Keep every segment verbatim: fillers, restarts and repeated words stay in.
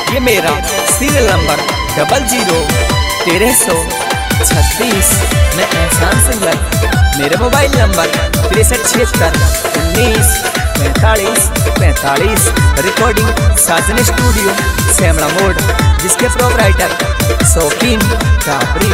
ये मेरा serial number double zero तेरह सौ छत्तीस। मैं एहसान सिंगर। मेरे मोबाइल नंबर तिरसठ छिहत्तर उन्नीस पैंतालीस पैंतालीस। रिकॉर्डिंग साजन स्टूडियो सेमड़ा मोड़, जिसके प्रोपराइटर शौकीन काबरी।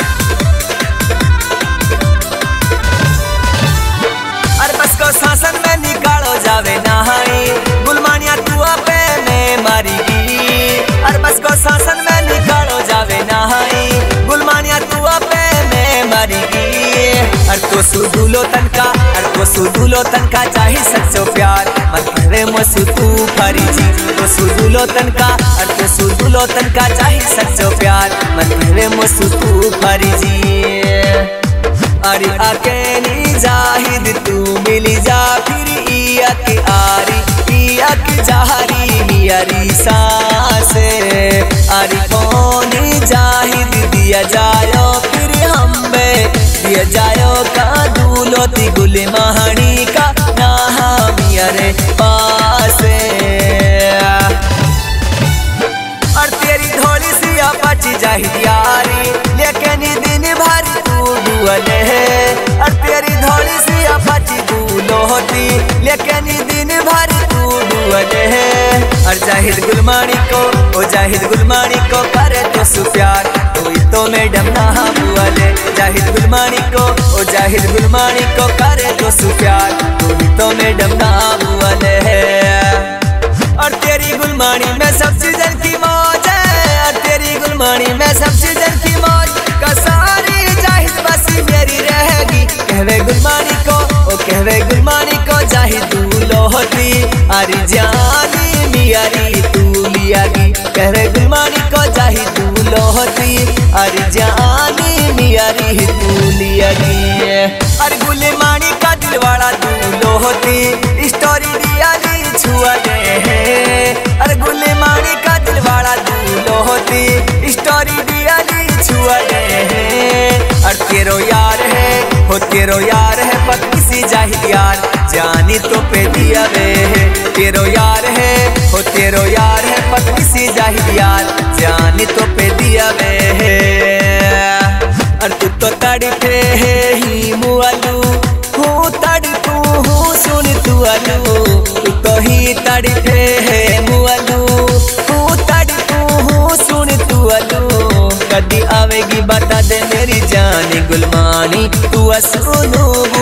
शासन में निकालो जावे नहाई, गुलमानिया तुआ पे में मारीगी। अरबस को शासन में निकालो जावे नहाई, गुलमानिया तुआ पे में मारीगी। अर तो सुदूलो तनका, अर तो सुदूलो तनका चाही सच्चो प्यार, मत करे मसु तू फरीजी। तो सुदूलो तनका, अर तो सुदूलो तनका चाही सच्चो प्यार, मत करे मसु तू फरीजी। अरे आके जाहिद तू मिली जा फिर इया के आरी, इया के जहरी मियारी सांसे। अरे कौन जाहिद दिया जायो फिर हम्बे, दिया जायो का दूलोती गुल महानी का नाहा मियारे पासे। और तेरी धोली सी अपची जाहिद यारी, लेकिन दिन भर तू डुअले है। और तेरी धोली सी अपची दूलो होती, लेकिन दिन भर तू डुअले है। और जाहिद गुलमानी को, ओ जाहिद गुलमानी को करे तो सु प्यार, तो तो मैडम ना बुअले। जाहिद गुलमानी को, ओ जाहिद गुलमानी को करे तो सु प्यार, तो तो मैडम ना बुअले है। और तेरी गुलमानी में सब सीजन की मौज है, और तेरी गुलमानी में सब सीजन की मौज का सारी जाहिद बसी मेरी रहेगी। कहवे गुलमानी को, ओ कहवे गुलमानी को जाहिद दूलो होती, अरे जानी मियारी तू लियागी। कहवे गुलमानी को जाहिद दूलो होती, अरे जानी मियारी तू लियागी। अरे गुलमानी का दिलवाड़ा दूलो होती, स्टोरी दिया दी छुआ दे है। अरे गुलमानी का दिलवाड़ा दूलो होती, स्टोरी दिया दी छुआ दे है। और तेरो यार है, हो तेरो यार है पर किसी जाहिद यार, जानी तो पे दिया वे है। तेरो यार है, हो तेरो यार है पर किसी जाहिद यार, जानी तो पे दिया वे है। और तू तो तड़पे है ही मुआलू, हूँ तड़पू हूँ सुन तू अलू। तू तो ही तड़पे है मुआलू, हूँ तड़पू हूँ सुन तू अलू। कदी आवेगी बता दे मेरी जानी गुलमानी, तू सुनो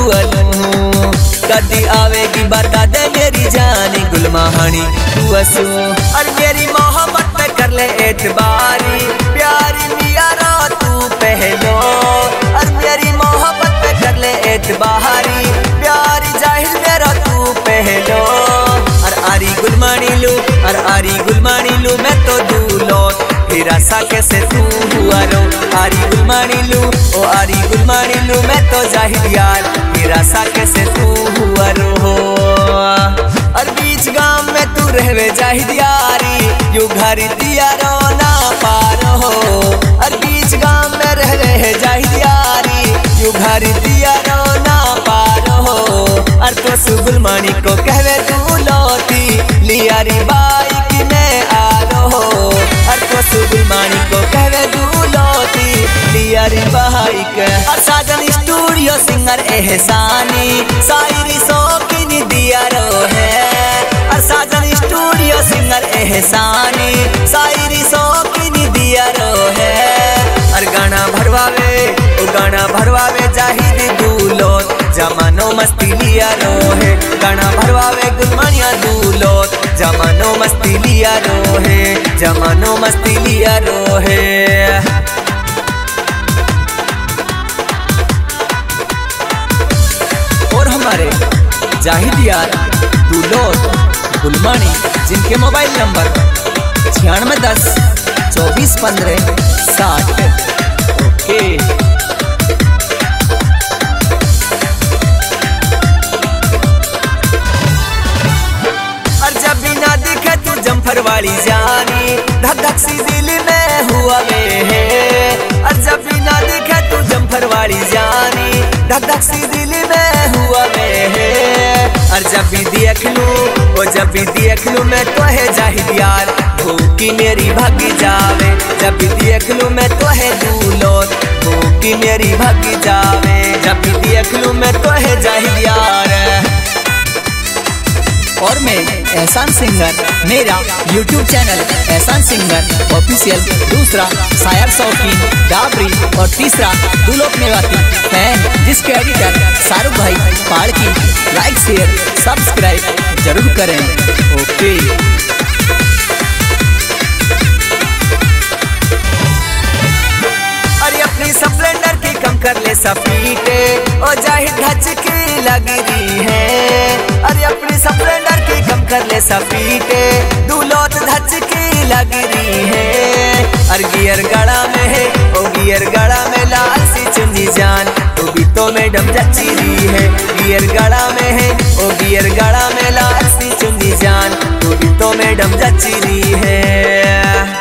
बुअलू। कदी आवेगी बता दे मेरी जानी गुलमानी, तू असू। और मेरी मोहब्बत पे कर ले एतबारी, प्यारी मियारा तू पहलो। और मेरी मोहब्बत पे कर ले एतबारी, प्यारी जाहिद मेरा तू पहलो। और आरी गुलमानी लू, और आरी गुलमानी लू मैं तो दूलो, फिर आशा कैसे तू हुआ रो। आरी गुलमानी लू, ओ आरी गुलमानी लू मैं तो जाहिद यार, फिर आशा कैसे तू हुआ रो। और बीच गांव में तू रहवे जाहिद यारी, यू घर दिया रो ना पारो हो। और बीच गांव में रहवे जाहिद यारी, यू घर दिया रो ना पारो हो। और तो सु गुलमानी को कहवे तू लौटी, लियारी बाइक में आ रो। और तो सु गुलमानी को कहवे तू लौटी, लियारी बाइक। और साजन स्टूडियो सिंगर एहसानी, शायरी शौकीन दिया रो है। और साजन स्टूडियो सिंगर एहसानी, शायरी शौकीन दिया रो है। और गाना भरवावे, ओ गाना भरवावे जाहिद दूलो, जमानो मस्ती लिया रो है। गाना भरवावे गुलमानिया दूलो, जमानो मस्ती लिया रो है, जमानो मस्ती लिया रो है। और हमारे जाहिद यार दूलो गुलमानी, जिनके मोबाइल नंबर छियानवे दस चौबीस पंद्रह साठ। ओके। जम्फर वाली जानी, धक धक सी दिल में हुआ वे है। और जब भी ना दिखे तू जम्फर वाली जानी, धक धक सी दिल में हुआ वे है। और जब भी देख लूं, वो जब भी देख लूं मैं तो है जाहिद यार, भूखी मेरी भग जावे, जब भी देख लूं मैं तो है दूलोत, भूखी मेरी भग जावे, जब भी देख लूं मैं तो है जाहिद यार। और मैं एहसान सिंगर, मेरा YouTube channel Ehsan singer official, दूसरा शायर शौकीन डाबरी और तीसरा दुलोक मेवाती फैन, जिसके एडिटर शाहरुख भाई पहाड़ की। लाइक शेयर सब्सक्राइब जरूर करें। ओके अरे अपनी स्प्लेंडर की कम कर ले सफीटे, ओ जाहिद धच की लग रही है। अरे अपनी स्प्लेंडर की कम कर ले सफीटे, दूलोत धच की लग रही है। अरे गियर गड़ा में है, ओ गियर गड़ा में लाल सी चुन्नी जान, तो भी तो मैडम जची रही है। गियर गड़ा में है, ओ गियर गड़ा में लाल सी चुन्नी जान, तो भी तो मैडम जची रही है।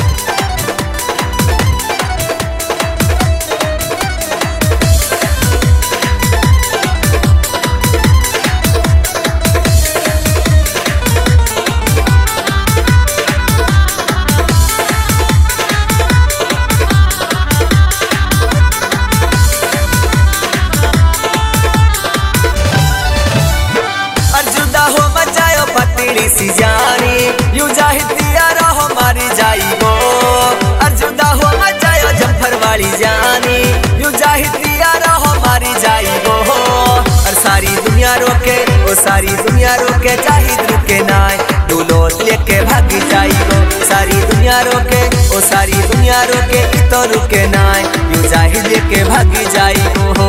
सी जानी यू जाहिद दिया रहो मारी जाइबो, अर्जुदा हो मचायो जफर वाली जानी, यू जाहिद दिया रहो मारी जाइबो। और सारी दुनिया रोके, ओ सारी दुनिया रोके, जाहिद रुके नाय, दूलोत लेके भाग जाइबो। सारी दुनिया रोके, ओ सारी दुनिया रोके, तो रुके नाय, यू जाहिद लेके भाग जाइबो।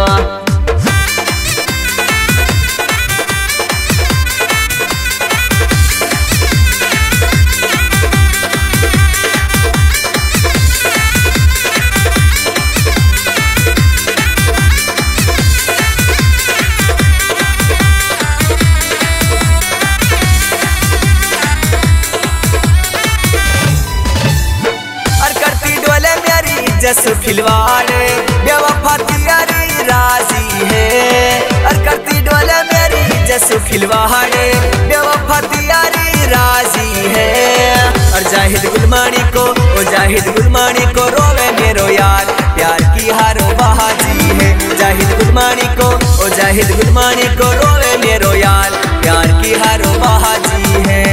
जसु खिलवाड़े बेवफा तियारी राजी है, और करती डोले मेरी जसु खिलवाड़े बेवफा तियारी राजी है। और जाहिद गुलमानी को, ओ जाहिद गुलमानी को रोवे मेरो यार, प्यार की हारो बहाजी है। जाहिद गुलमानी को, ओ जाहिद गुलमानी को रोवे मेरो यार, प्यार की हारो बहाजी है।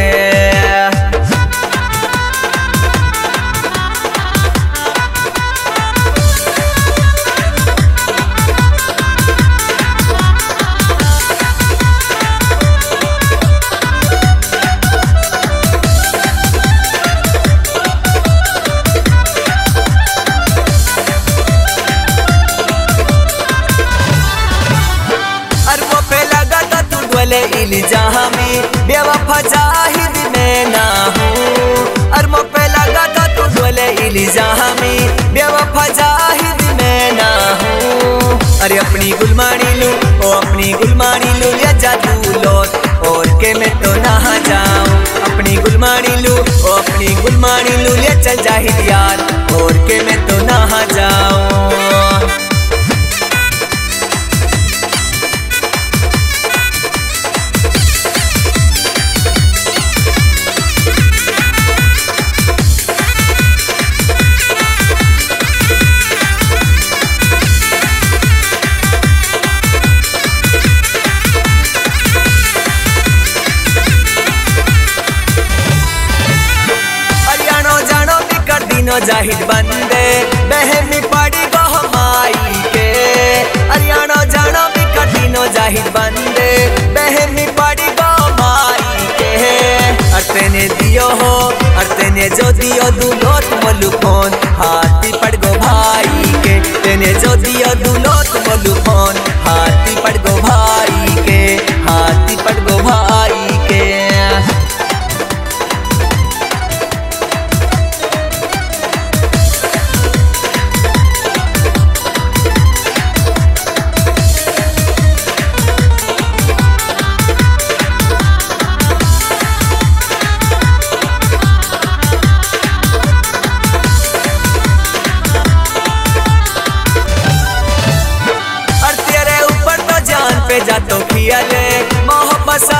इल्जामी बेवफा जाहिद में ना हूँ, और मोपे लगा था तू डोले इल्जामी बेवफा जाहिद में ना हूँ। अरे अपनी गुलमानी लू, ओ अपनी गुलमानी लू या जादू लोत, और के मैं तो नहा जाऊँ। अपनी गुलमानी लू, ओ अपनी गुलमानी लू या चल जाहिद यार, और के मैं तो नहा जाऊँ। जाहिद बंदे बहमी पड़ी गो माई के, अरियाणो जानो भी कठिनो जाहिद बंदे बहमी पड़ी गो माई के। और तेने दियो हो, और तेने जो दियो दूलोत मोलू फोन, हाथी पड़ गो भाई के। तेने जो दियो दूलोत मोलू फोन, हाथी पड़ गो भाई के, हाथी पड़ गो भाई के। जा तो खियाले मोहब्बत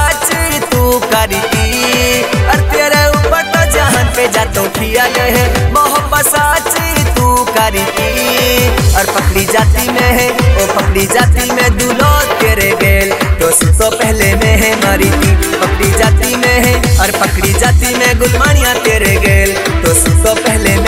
दिया है मोहब्बत साची तू करी और पकड़ी जाती में है ओ पकड़ी जाती में दूल्हो तेरे गेल तो तो पहले में है मारी थी पकड़ी जाती में है और पकड़ी जाती में गुलमानिया तेरे गेल तो तो पहले में